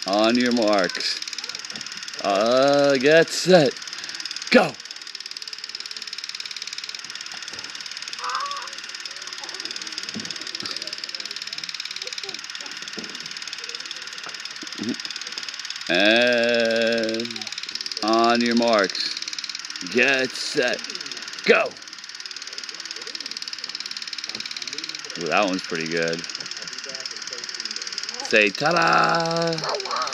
On your marks. Get set. Go. And on your marks. Get set. Go. Ooh, that one's pretty good. Say ta-da!